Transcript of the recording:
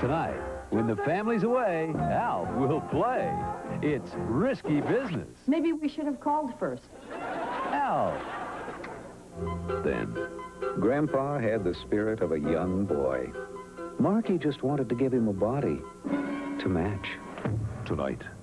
Tonight, when the family's away, Al will play. It's risky business. Maybe we should have called first. Al. Then, Grandpa had the spirit of a young boy. Marky just wanted to give him a body to match. Tonight,